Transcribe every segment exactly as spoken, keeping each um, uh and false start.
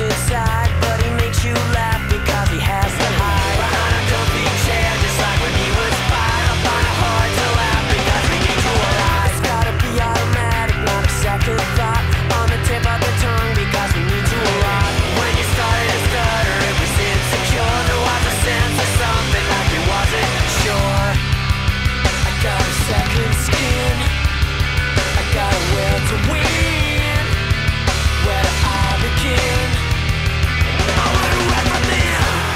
inside, but he makes you laugh because he has to hide behind a comfy chair, just like when he was five. I find it hard to laugh because we need to alive. It's gotta be automatic, not a second thought, on the tip of the tongue because we need to arrive. When you started to stutter, it was insecure. There was a sense of something like it wasn't sure. I got a second skin, I got a will to win. Where do I begin? I wanna wrap my man.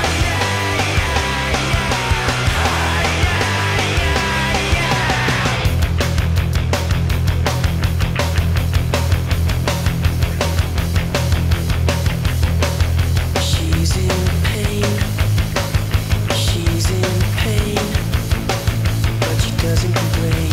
She's in pain, she's in pain, but she doesn't complain.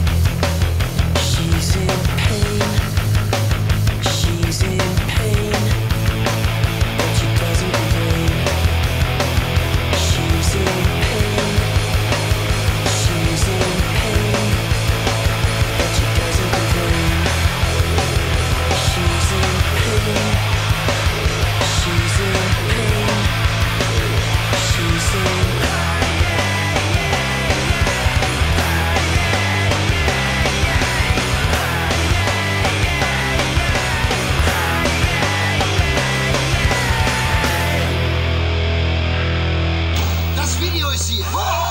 She's in pain, she's in pain, but she doesn't complain. She's in pain, she's in pain, but she doesn't complain. She's in pain, she's in pain, she's in Das Video ist hier.